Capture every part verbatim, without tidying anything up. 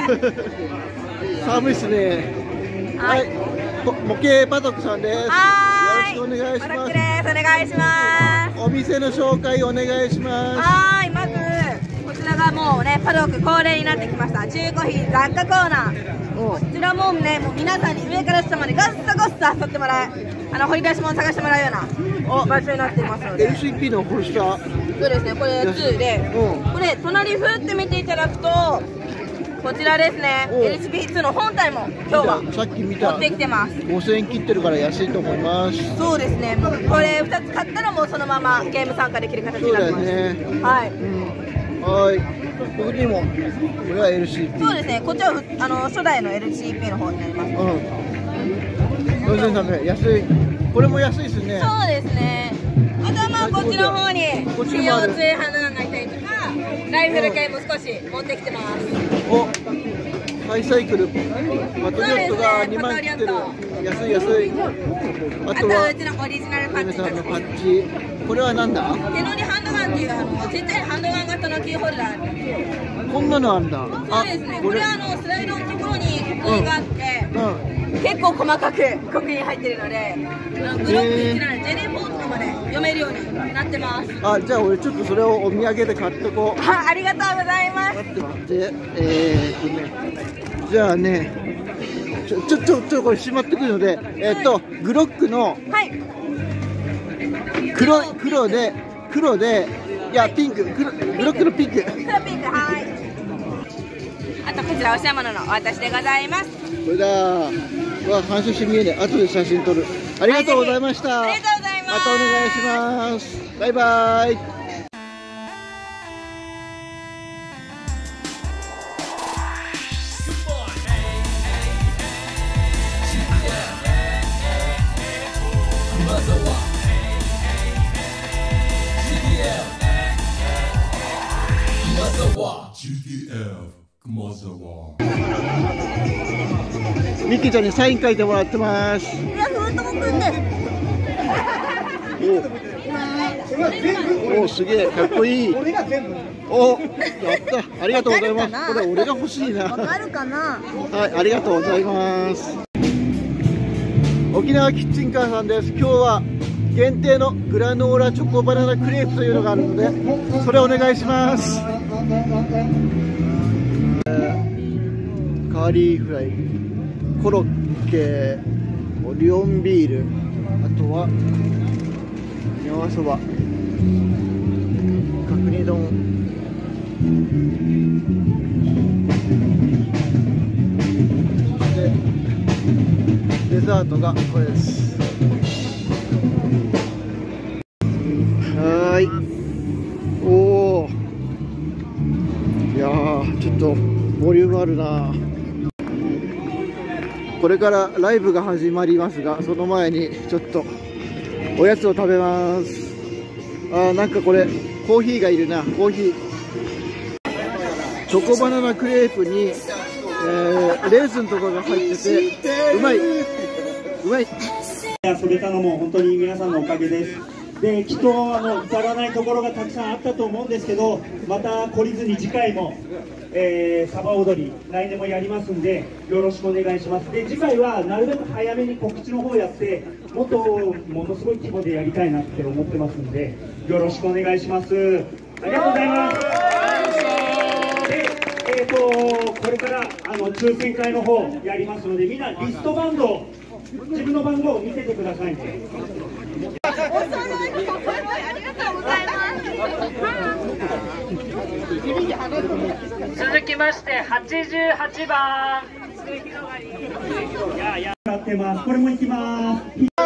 寒いですね。はい、模型パドックさんです。よろしくお願いします。 お願いします。 お店の紹介お願いします。 はい、まずこちらがもうねパドック恒例になってきました中古品雑貨コーナー。こちらもねもう皆さんに上から下までガッサガッサ遊ってもらえ、あの掘り出し物探してもらうような場所になっていますので。 エルシーピー のホルスター。 そうですね、これツーで、これ隣ふって見ていただくとこちらですね、エルシーピーツー の本体も今日はさっき見た持ってきてます。 ごせんえん切ってるから安いと思います。 そうですね、もうこれふたつ買ったらもうそのままゲーム参加できる形になってます。 ね、 はい、 うん、はい、ここにもこれは エルシーピー。 そうですね、こっちはあの初代の エルシーピー の方になります。うん、 よんせんさんびゃくえん、安い。これも安いですね。 そうですね。あとはまあこっちの方に企業通販のがいたりとかライフル系も少し持ってきてます。 お、ハイサイクルマトリオットがにまん切ってる。安い安い。あとはうちのオリジナルパッチさんのパッチ。これはなんだ？ 手乗りハンドガンっていうあのちっちゃいハンドガン型のキーホルダー。 こんなのあるんだ。 そうですね。これはあのスライドのところに刻印があって、うん、結構細かく刻印入ってるので、グロック一覧ジェネフォーとかまで読めるようになってます。 あ、じゃあ俺ちょっとそれをお土産で買っとこう。 あ、ありがとうございます。 待って待って、えー、っとね、じゃあね、ちょちょちょちょこれしまってくるので、えー、っとグロックの黒黒で黒でいやピンク黒グロックのピンク。黒ピンク、はい。あとこちらおしゃもののお渡しでございます。これだ。わ、反射して見えねえ。後で写真撮る。ありがとうございました。 ありがとうございます。 またお願いします。バイバイ。ミッキーちゃんにサイン書いてもらってます。 いや、封筒くんで。 おお、すげえ、かっこいい。お、やった、ありがとうございます。これ俺が欲しいな。 わかるかな。 はい、ありがとうございます。沖縄キッチンカーさんです。今日は限定のグラノーラチョコバナナクレープというのがあるので、それお願いします。カーリーフライ、コロッケ、オリオンビール、あとはニャワそば、角煮丼、そしてデザートがこれです。はーい。おお。いやー、ちょっとボリュームあるな。これからライブが始まりますが、その前にちょっとおやつを食べます。あー、なんかこれコーヒーがいるな。コーヒーチョコバナナクレープに、えー、レーズンとかが入っててうまい、うまい。 遊べたのも本当に皆さんのおかげです。で、きっとあの至らないところがたくさんあったと思うんですけど、また懲りずに次回も、えー、サバ踊り来年もやりますんでよろしくお願いします。で、次回はなるべく早めに告知の方やって、もっとものすごい規模でやりたいなって思ってますんでよろしくお願いします。ありがとうございます。で、えーとこれからあの抽選会の方やりますので、みんなリストバンドを自分の番号を見せてくださいね。 ありがとうございます。 続きましてはちじゅうはちばん。いやいや。 やってます。これもいきます。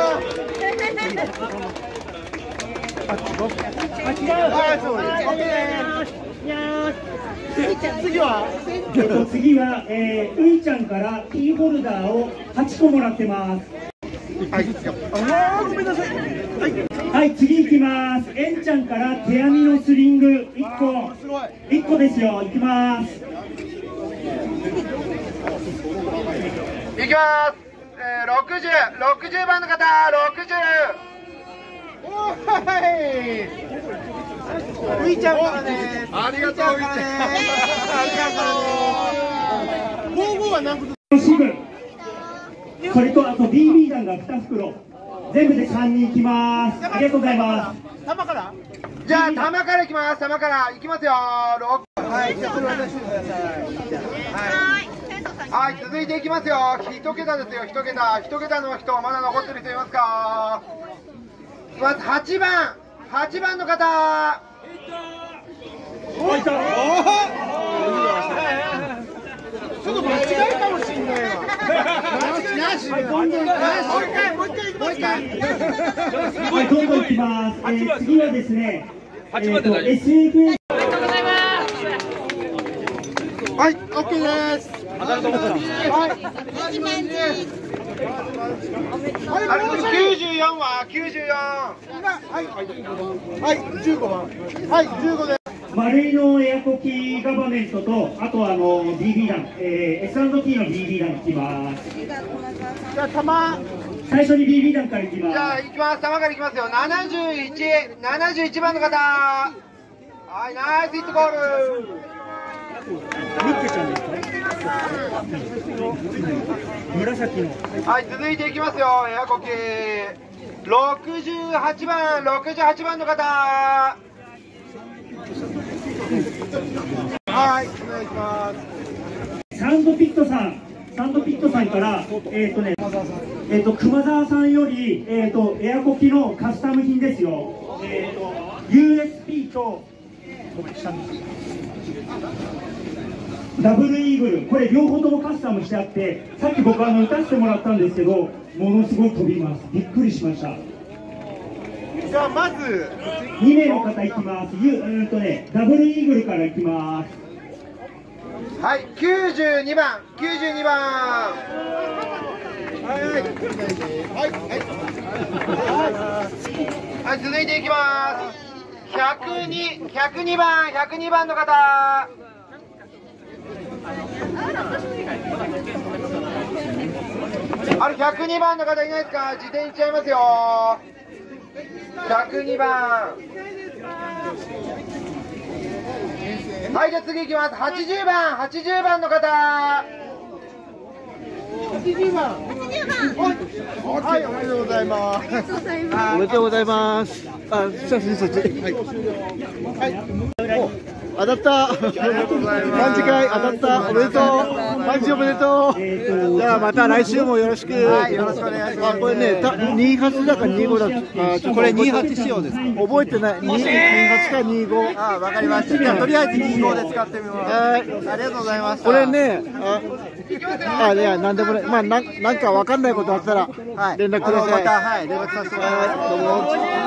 次は、 えっと次は、えー、ういちゃんからキーホルダーをはちこもらってます。 はい、あー、ごめんなさい。はい、 はい、次いきます。えんちゃんから手編みのスリングいっこ、いっこですよ。いきます。 いきます。えー、ろくじゅう、ろくじゅうばんの方、ろくじゅう。おーい。ういちゃんからね。ありがとう、ういちゃん。ありがとう。 支部、それとあと ビービー 弾がに袋、全部でさんにんいきます。ありがとうございます。 玉から。じゃあ玉からいきます。玉からいきますよ。ろく。はい、じゃあこれ渡してください。はい。はい、続いていきますよ。一桁ですよ。一桁、一桁の人まだ残ってる人いますか。まずはちばん、はちばんの方。おいた。ちょっと間違いかもしれないわ。なしなし。はい、どんどん。もう一回もう一回もう一回。 はい、どんどんいきます。えー、次はですね。えっと エスエフエス。 はい、オッケーです。はい。あれきゅうじゅうよんはきゅうじゅうよん。はい。はい、じゅうごばん。はい、じゅうごです。 マルイのエアコキガバメントと、あとあの ビービー 弾、えー、エスアンドティー の ビービー 弾いきます。 じゃあ玉。 最初に ビービー 弾からいきます。 じゃあ行きます。玉からいきますよ。ななじゅういち、ななじゅういちばんの方。はい、ナイスヒットゴール。 ミッケちゃんですか？紫の。 はい、続いていきますよ。エアコキろくじゅうはちばん、ろくじゅうはちばんの方。はい、お願いします。 サンドピットさん、サンドピットさんから、えっとね、えっと熊沢さんより、えっとエアコキのカスタム品ですよ。えっと ユーエスピー とダブルイーグル、これ両方ともカスタムしてあって、さっき僕あの打たせてもらったんですけど、ものすごい飛びます。びっくりしました。 じゃあまずにめいの方いきます。ゆうんとね、ダブルイーグルからいきます。 はい、きゅうじゅうにばん、きゅうじゅうにばん。はいはいはいはい、続いていきます。ひゃくに、ひゃくにばん、ひゃくにばんの方。あれひゃくにばんの方いないですか。自転行っちゃいますよ。ひゃくにばん。はい、じゃあ次いきます。はちじゅうばん、はちじゅうばんの方。はちじゅうばん。はい、おめでとうございます。 おめでとうございます。あ、写真そっち。はい。はい。当たった。パンチ会当たった。おめでとう。パンチおめでとう。じゃあまた来週もよろしく。 はい、よろしくお願いします。 あ、これね、にじゅうはちだかにじゅうごだ。あ、これにじゅうはち仕様です。覚えてない。にじゅうはちかにじゅうご。 あ、わかりました。じゃあとりあえずにじゅうごで使ってみます。はい。ありがとうございました。 これね、あ、あ、いや、なんでもない。まあ、なん、なんかわかんないことあったら、連絡ください。 また、はい、連絡させてもらいます。どうも。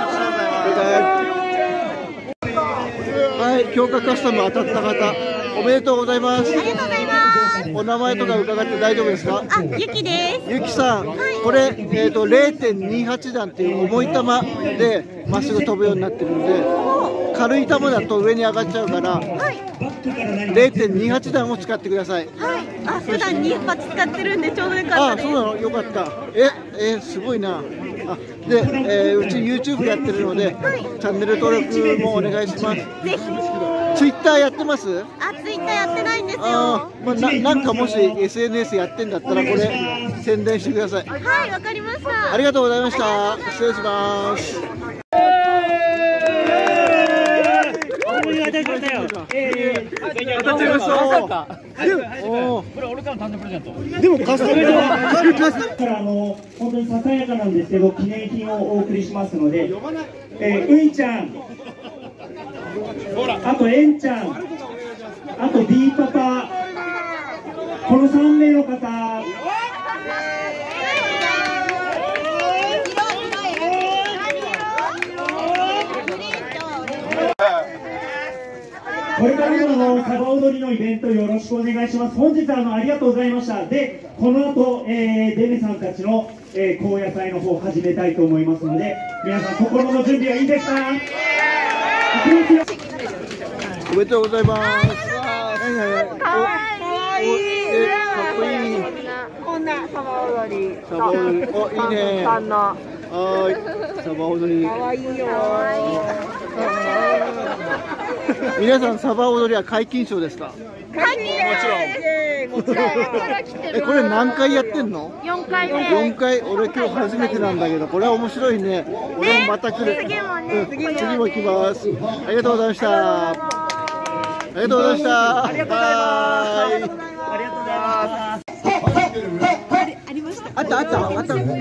はい、強化カスタム当たった方、おめでとうございます。 ありがとうございます。 お名前とか伺って大丈夫ですか？ あ、ゆきです。 ゆきさん、これ、えっと、れいてんにはち 段っていう重い球でまっすぐ飛ぶようになってるんで、軽い球だと上に上がっちゃうから、れいてんにはち 段を使ってください。 はい、あ、普段にはち使ってるんでちょうどよかったあ、 です。 そうなの、よかった。え、え、すごいな。あ、で、えー、うち YouTube やってるので、はい、チャンネル登録もお願いします。ぜひ。 ツイッターやってます？ あ、ツイッターやってないんですよ。 あ、まあ、な、なんかもし エスエヌエス やってんだったら、これ宣伝してください。 はい、わかりました。 ありがとうございました。失礼します。 当たっちゃいましたよ。 当たっちゃいました。 これ俺からの誕生プレゼント。でもカスタムからあの本当にささやかなんですけど記念品をお送りしますので、えー、ういちゃん、あとえんちゃん、あと B パパ、このさんめいの方。これからのサバ踊りのイベントよろしくお願いします。本日はあのありがとうございました。で、この後、えー、デメさんたちの、えー、高野菜の方を始めたいと思いますので、皆さん心の準備はいいですか？ おめでとうございます。 かわいい。 え、かっこいい。 こんなサバ踊り。 サバ踊り、お、いいね。 さんの。 はい、サバ踊り。 かわいいよ。かわいい。 皆さんサバ踊りは皆勤賞ですか？ 解禁もちろん。 え、これ何回やってんの？ よんかいめ。 よんかい、俺今日初めてなんだけど、これは面白いね。俺もまた来る。 次もね、 うん、次も来ます。ありがとうございました。ありがとうございました。 ありがとうございます。ありがとうございます。 ありました。 あったあったあった。 えっ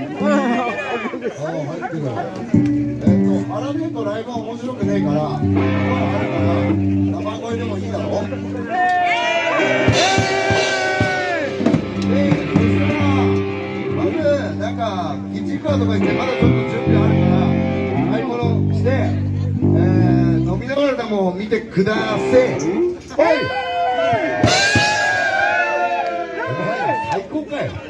と、あらねとライブは面白くねえから、生声でもいいだろ。まず、なんか、キッチンカーとか行って、まだちょっと準備あるから、買い物して、えー、飲みながらでも見てください。はい。最高かよ。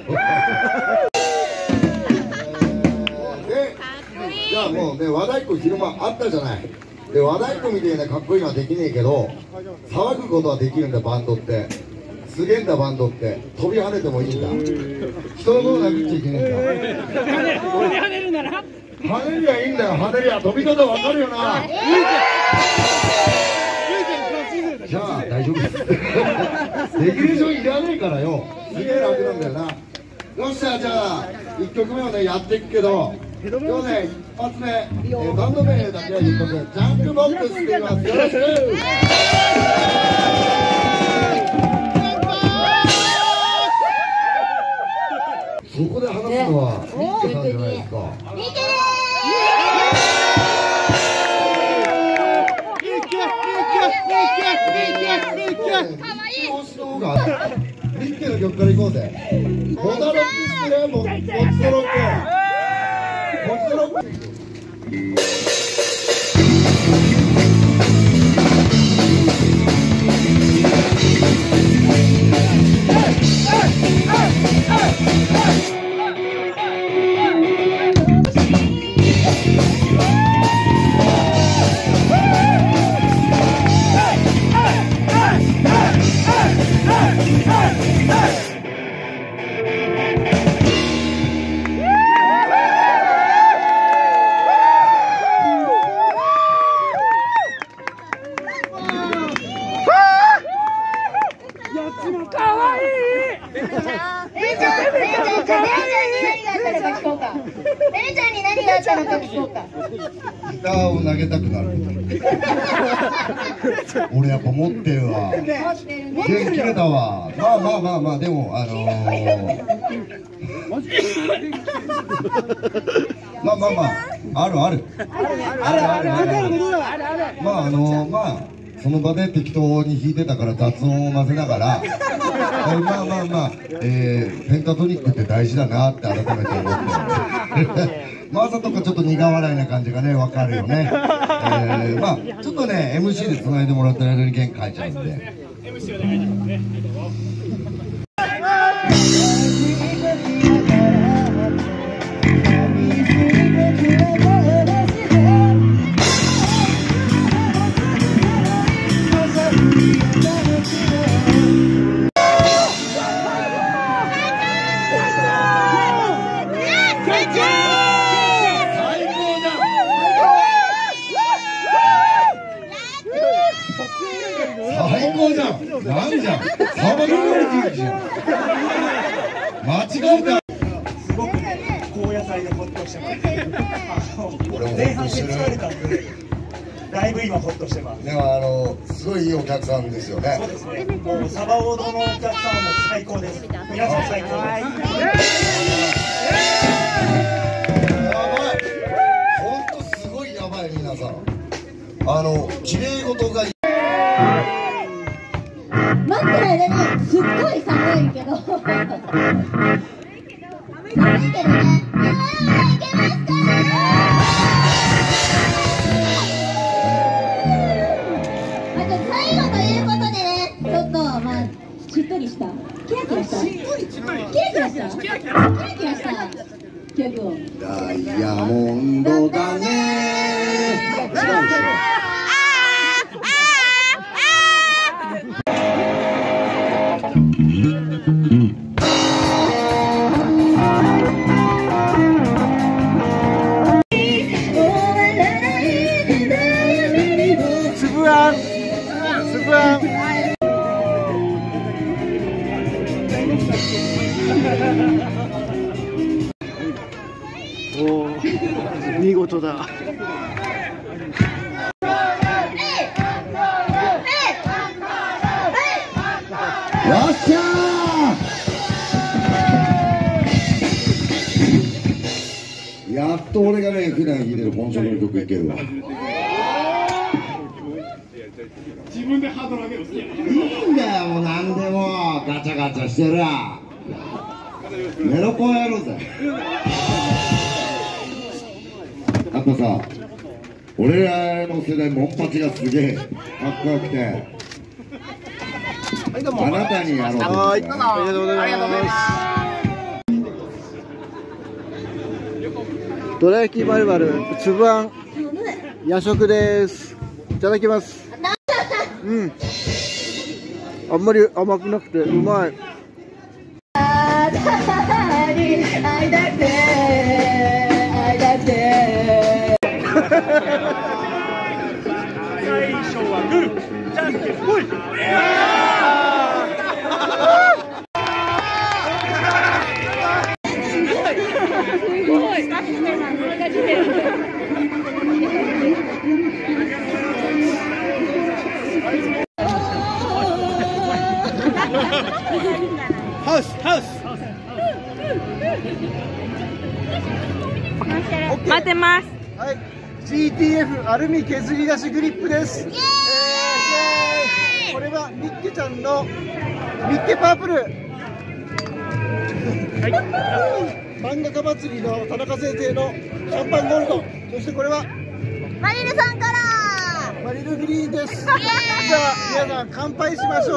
じゃあもうね、和太鼓昼間あったじゃない。で、和太鼓みたいなかっこいいのはできねえけど、騒ぐことはできるんだ、バンドって。すげえんだ、バンドって。飛び跳ねてもいいんだ。人のこと殴っちゃいけねえんだ。跳ねるなら跳ねりゃいいんだよ、跳ねりゃ。飛び方わかるよな。じゃあ、大丈夫です。レギュレーションいらねえからよ。すげえ楽なんだよな。よっしゃ、じゃあ、いっきょくめをね、やっていくけど、今日ね、一発目、えー、バンド名だけは言っとく、ジャンクボックスって言います。よろしく。そこで話すのは、ミッケさんじゃないですか。ミッケミッケの曲から行こうぜ。モダロックステレモ、モッツロック。モッツロック。ギターを投げたくなる。俺やっぱ持ってるわ。元気出たわ。まあまあまあまあ、でもあのー、まあまあまああるあるあるあるあるある。まああのー、まあその場で適当に弾いてたから雑音を混ぜながら、まあまあまあ、えー、ペンタトニックって大事だなって改めて思ってマーサとかちょっと苦笑いな感じがね、わかるよね。えー、まあちょっとね エムシー でつないでもらったら間に弦変えちゃうんで エムシー お願いしますね。最高じゃん。なんじゃん。サバ料理じゃん。間違えた。 すごく高野菜でホッとしてます。前半戦疲れたんで、だいぶ今ホッとしてます。 でもあのすごいいいお客さんですよね。 そうですね。もうサバオードのお客さんも最高です。皆さん最高です。やばい。本当すごいやばい皆さん。あの綺麗事が。 待ってる間にすっごい寒いけど寒いけどね。いけますか。あと最後ということでね、ちょっとまあしっとりしたキラキラしたキラキラしたキラキラした曲をダイヤモンドだね。違うでしょ。 つぶあん見事だ。よっしゃー。やっと俺がね普段弾いてる本職の曲いけるわ。自分でハードル上げるの好きや。いいんだよもう何でもガチャガチャしてるわ。メロコンやろうぜ。やっぱさ、俺らの世代モンパチがすげえかっこよくて、あなたにやろうと思って。ありがとうございます。どら焼きバルバルつぶあん夜食です。いただきます。うん、あんまり甘くなくてうまい。愛だって愛だって最初はグーじゃんけんぽい。ハウスハウス待ってます。 はい、ジーティーエフ アルミ削り出しグリップです。イエーイ、えー、これはミッケちゃんのミッケパープル。はい、漫画家祭りの田中先生のシャンパンゴールド。そしてこれはマリルさんからマリルグリーンです。じゃあ皆さん乾杯しましょう。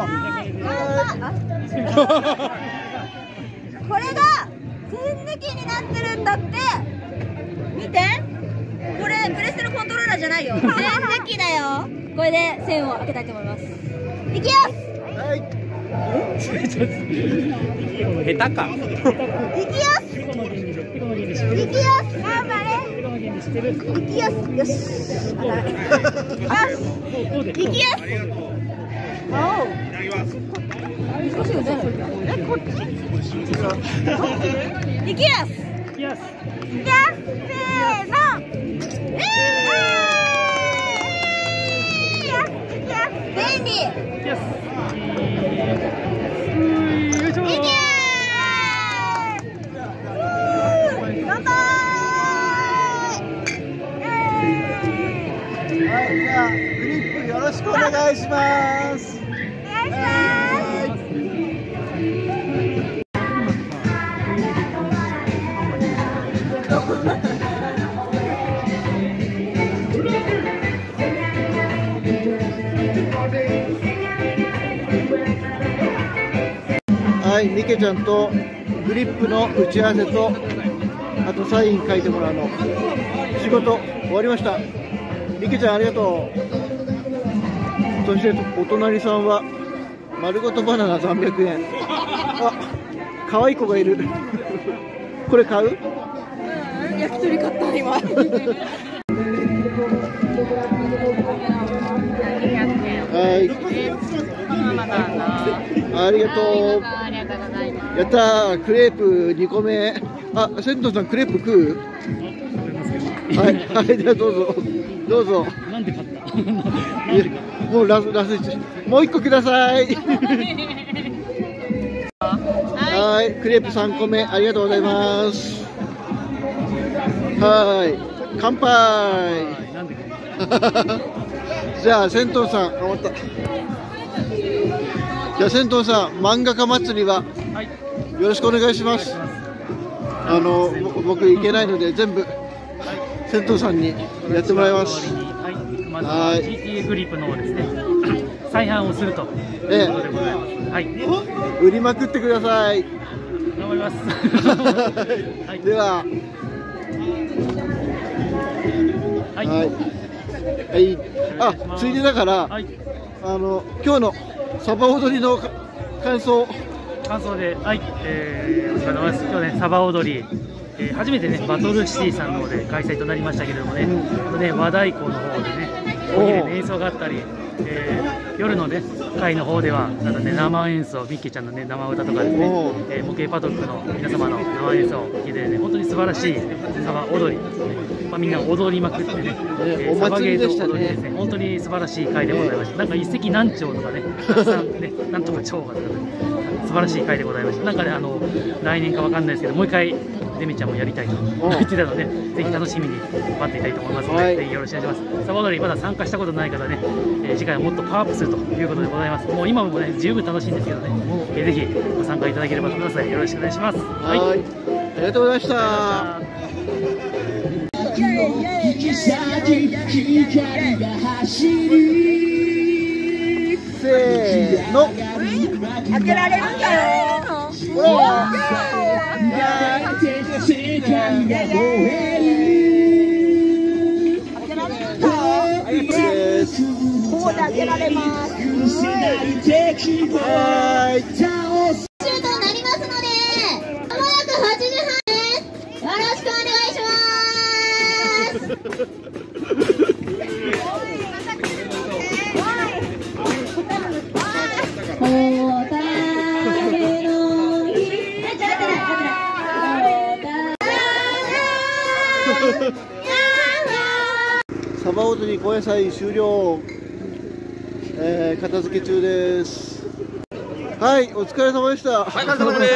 これが栓抜きになってるんだって。見て、これプレステのコントローラーじゃないよ。栓抜きだよ。これで栓を開けたいと思います。いきます。はい。 下手か。 いきます。いきます。頑張れ。いきます。よし。いきます。おう。少し腕。え、こっち。いきます。いきます。せーの。えー。便利。 グリップよろしくお願いします。 お願いします。 はい、ミケちゃんとグリップの打ち合わせと、あとサイン書いてもらうの仕事終わりました。ミケちゃんありがとう。そしてお隣さんは丸ごとバナナさんびゃくえん。あ、可愛い子がいる。これ買う？うん、 焼き鳥買った今。 はい。ありがとう。やったー、クレープにこめ。あ、セントさんクレープ食う？はい、はい、じゃあどうぞ。どうぞ。なんで買った？もうラスラスイチ。もう一個ください。はい、クレープさんこめありがとうございます。はい、乾杯。じゃあセントさん、あ、終わった。じゃあセントさん、漫画家祭りはよろしくお願いします。あの僕行けないので全部セントさんにやってもらいます。 まずは ジーティーエフ グリップの方ですね、再販をするということでございます。はい。 売りまくってください。 頑張ります。 はい、では、はい、はい、あ、ついでだから、はい、あの今日のサバ踊りの感想。 感想で、はい、えー、お疲れ様です。今日ね、サバ踊り。えー、初めてね、バトルシティさんの方で開催となりましたけれどもね、うん、ね、和太鼓の方でね、お昼で演奏があったり、えー夜のね会の方ではなんかね生演奏、ミッキーちゃんのね生歌とかですね、えー、模型パドックの皆様の生演奏を聞いてね、本当に素晴らしいサバ踊り、まあ、みんな踊りまくってね、えー、サバゲーと踊りですね、本当に素晴らしい会でございました。なんか一石何鳥とかね、たくさんね、なんとか鳥がとかね、素晴らしい会でございました。なんかね、あの来年かわかんないですけど、もう一回デミちゃんもやりたいと言ってたので、ぜひ楽しみに待っていたいと思いますので、はい、ぜひよろしくお願いします。サバ踊りまだ参加したことない方ね、えー、次回はもっとパワーアップするということでございます。もう今もね十分楽しいんですけどね、えー、ぜひご参加いただければと思いますので、よろしくお願いします。はい、はい、 ありがとうございました。せーの、 開けられるんだよ。 世界が燃える。開けられるんだよ。ここで開けられます。はい。 シュートになりますので、まもなくはちじはんです。よろしくお願いします。 サバ踊り高野菜終了、えー、片付け中です。はい、お疲れ様でした。 はい、お疲れ様です。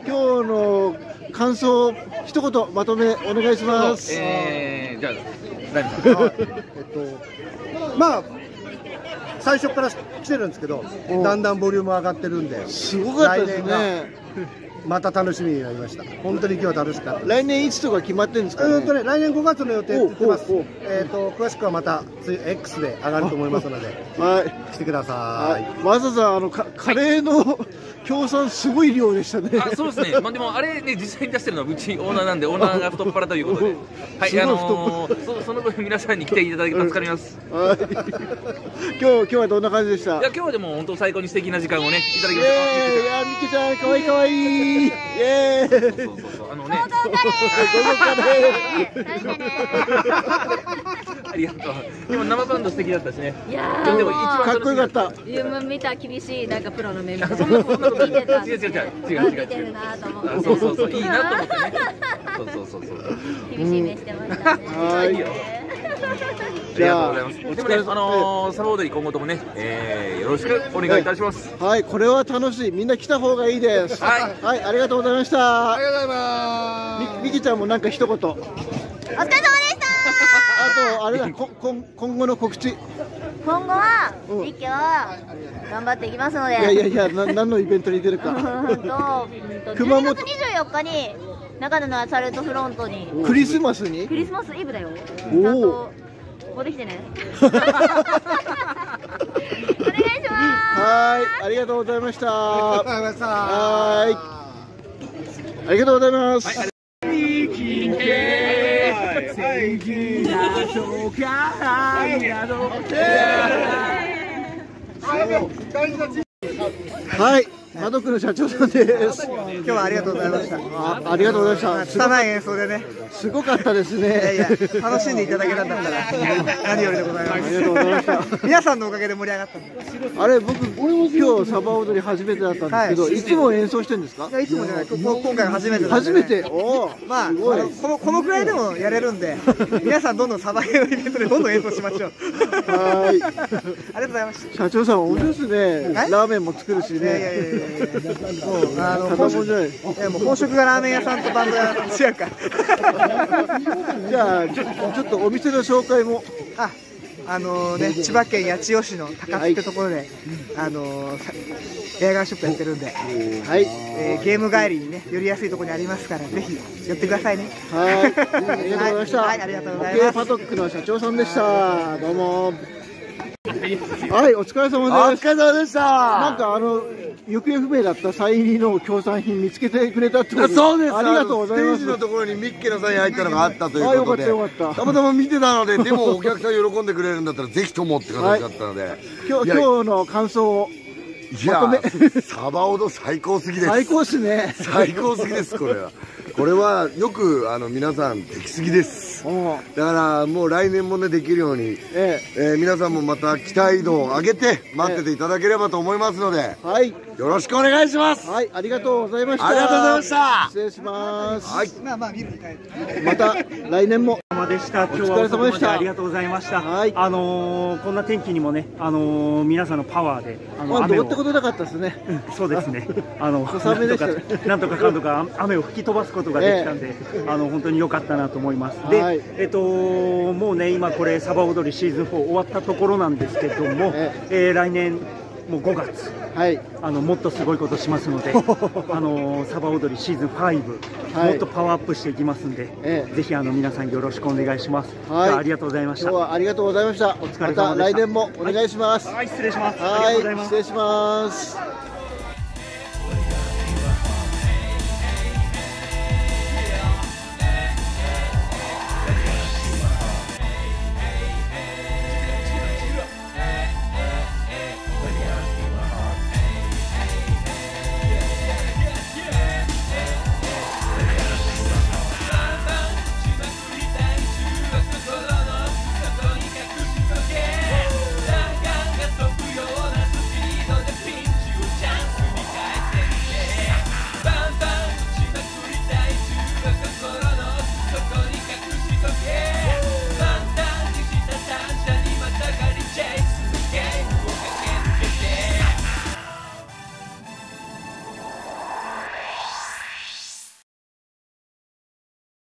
今日の感想一言まとめお願いします。 えー、じゃあ大丈夫ですか。 えっとまあ最初から来てるんですけど、だんだんボリューム上がってるんで、 すごかったですね。 また楽しみになりました。本当に今日は楽しかった。 来年いつとか決まってるんですかね。 うんとね、来年ごがつの予定って言ってます。えっと詳しくはまた エックス で上がると思いますので、はい、来てください。 わざわざあのカレーの協賛すごい量でしたね。 あ、そうですね。まあでもあれね、実際に出してるのはうちオーナーなんで、オーナーが太っ腹ということで、はい、あのー、そその分皆さんに来ていただけて助かります。 はい。今日今日はどんな感じでした。 いや今日はでも本当最高に素敵な時間をねいただきました。いやミキちゃん可愛い可愛い。イエーイ。そうそうそうあのね。 ありがとう。でも生バンド素敵だったしね。 いやーでもかっこよかった。 自分見た厳しいなんかプロの目みたいな。 そんなそんなことない。違う違う違う違う違う見てるなと思って。 そうそうそういいなと思ってね。そうそうそうそう。 厳しい目してましたね。 はい。 ありがとうございます。でもね、あのー、サバ踊り今後ともね、えー、よろしくお願いいたします。 はい、これは楽しい。みんな来た方がいいです。はい、はい、ありがとうございました。 ありがとうございます。 みきちゃんもなんか一言。お疲れ様でした。 あとあれだ、こ今今後の告知。 今後は実況頑張っていきますので。 いやいやいや、な何のイベントに出るか。 熊本じゅうがつにじゅうよっかに長野のアサルトフロントに。 クリスマスに？ クリスマスイブだよ。ちゃんとここできてね。お願いします。 はい、ありがとうございました。 ありがとうございました。 はい、ありがとうございます。はい、マドックの社長さんです。 今日はありがとうございました。 あ、ありがとうございました。 拙い演奏でね、 すごかったですね。いやいや、楽しんでいただけたんだったら何よりでございます。 ありがとうございました。 皆さんのおかげで盛り上がったんで。 あれ、僕今日サバ踊り初めてだったんですけど、いつも演奏してるんですか？ いや、いつもじゃない。今回初めて。 初めて。おお、 まあこのこのくらいでもやれるんで、皆さんどんどんサバゲーのイベントでどんどん演奏しましょう。 はい。ありがとうございました。 社長さん面白いですね。ラーメンも作るしね。 いやいやいやいや。もうあの本職いやもう本職がラーメン屋さんとバンド屋違うか。 じゃあちょちょっとお店の紹介も。 あ、あのね、千葉県八千代市の高津ってところで、あのエアガンショップやってるんで、はい、えー、ゲーム帰りにね寄りやすいところにありますからぜひ寄ってくださいね。 はい、ありがとうございました。 はい、ありがとうございます。 パドックの社長さんでした。どうも。はい、お疲れ様です。 お疲れ様でした。 なんかあの行方不明だったサイン入りの協賛品見つけてくれたってことで。 そうです。 ありがとうございます。 ステージのところにミッケのサイン入ったのがあったということで。 あ、よかったよかった。 たまたま見てたので、でもお客さん喜んでくれるんだったらぜひともって形だったので。はい、 今日今日の感想をまとめ。 サバオド最高すぎです。 最高ですね。 最高すぎですこれは。これはよくあの皆さんできすぎです。 。だからもう来年もねできるように、えー、皆さんもまた期待度を上げて待ってていただければと思いますので、はい、よろしくお願いします。 はい、ありがとうございました。 ありがとうございました。 失礼します。 はい、まあまあ見るに帰る。 また来年も。 お疲れ様でした。今日はお疲れ様でした。ありがとうございました。はい、あのー、こんな天気にもね、あのー、皆さんのパワーで、あの雨を。どうってことなかったですね。 うん、そうですね。あの、なんとか、なんとかかんとか雨を吹き飛ばすことができたんで、えー、あの本当に良かったなと思います。で、はい、えっともうね今これサバ踊りシーズンフォー終わったところなんですけども、えーえー、来年もうごがつ、はい、あのもっとすごいことしますので、あのサバ踊りシーズンファイブ、はい、もっとパワーアップしていきますんで、ええ、ぜひあの皆さんよろしくお願いします。はい、ありがとうございました。 今日はありがとうございました。お疲れ様でした。また来年もお願いします。 はい、はい、失礼します。 はい、失礼します。